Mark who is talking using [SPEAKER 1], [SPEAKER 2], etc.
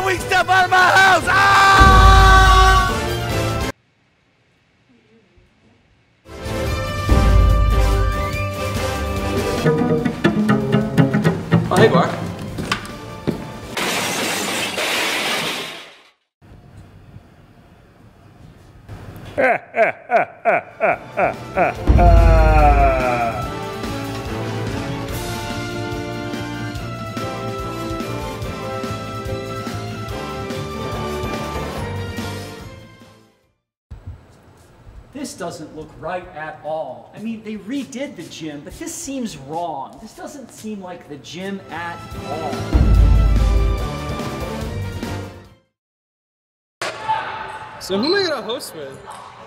[SPEAKER 1] moving stuff out of my house! Ah!
[SPEAKER 2] Oh, hey, Bar.
[SPEAKER 3] This doesn't look right at all. I mean, they redid the gym, but this seems wrong. This doesn't seem like the gym at all.
[SPEAKER 2] So who am I gonna host with?